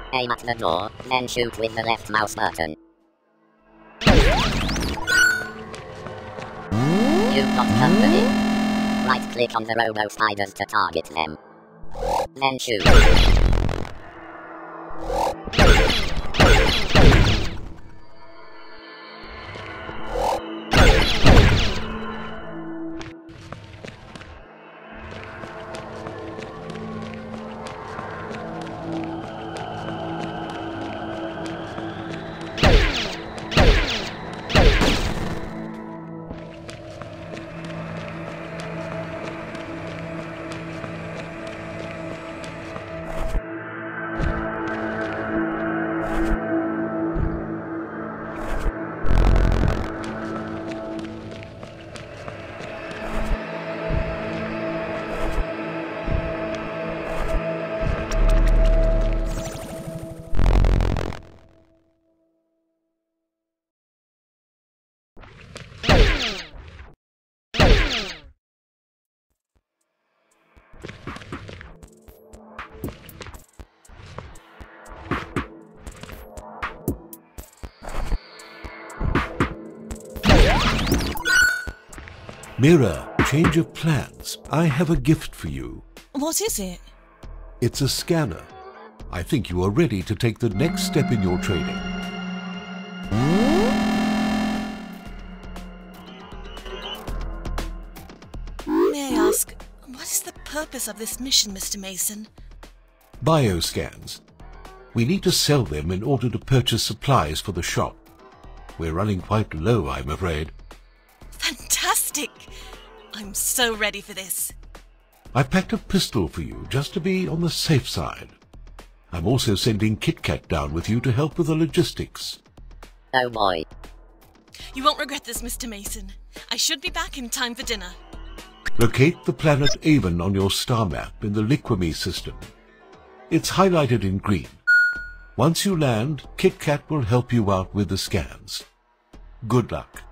Aim at the door, then shoot with the left mouse button. You've got company. Right-click on the robo-spiders to target them. Then shoot. Mira, change of plans. I have a gift for you. What is it? It's a scanner. I think you are ready to take the next step in your training. May I ask, what is the purpose of this mission, Mr. Mason? Bioscans. We need to sell them in order to purchase supplies for the shop. We're running quite low, I'm afraid. Fantastic! I'm so ready for this. I packed a pistol for you, just to be on the safe side. I'm also sending Kit Kat down with you to help with the logistics. Oh boy. You won't regret this, Mr. Mason. I should be back in time for dinner. Locate the planet Avon on your star map in the Liquimi system. It's highlighted in green. Once you land, Kit Kat will help you out with the scans. Good luck.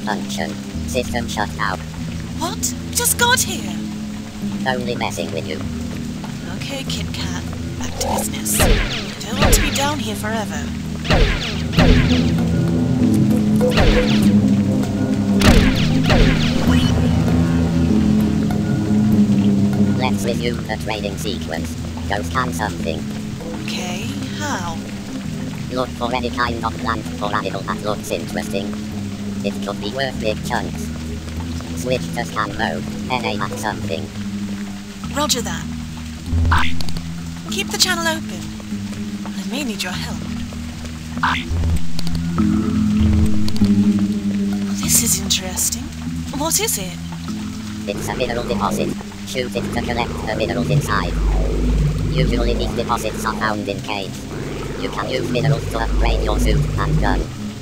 Malfunction. System shut down. What? We just got here. Only messing with you. Okay, Kit Kat. Back to business. I don't want to be down here forever. Let's resume the training sequence. Go scan something. Okay, how? Look for any kind of plant or animal that looks interesting. It could be worth big chunks. Switch to scan mode, and aim at something. Roger that. Keep the channel open. I may need your help. This is interesting. What is it? It's a mineral deposit. Shoot it to collect the minerals inside. Usually these deposits are found in caves. You can use minerals to upgrade your suit and gun.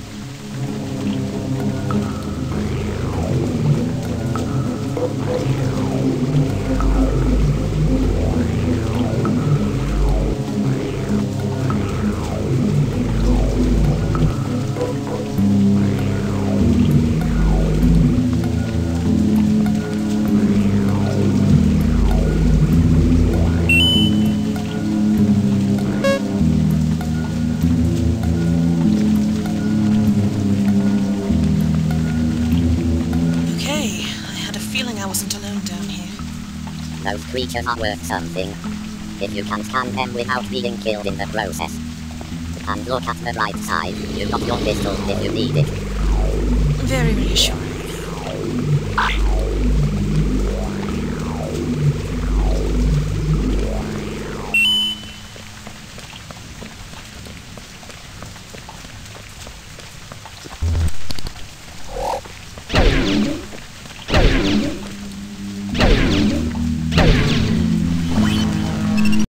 Those creatures are worth something. If you can scan them without being killed in the process. And look at the right side, you've got your pistol if you need it. Very reassuring.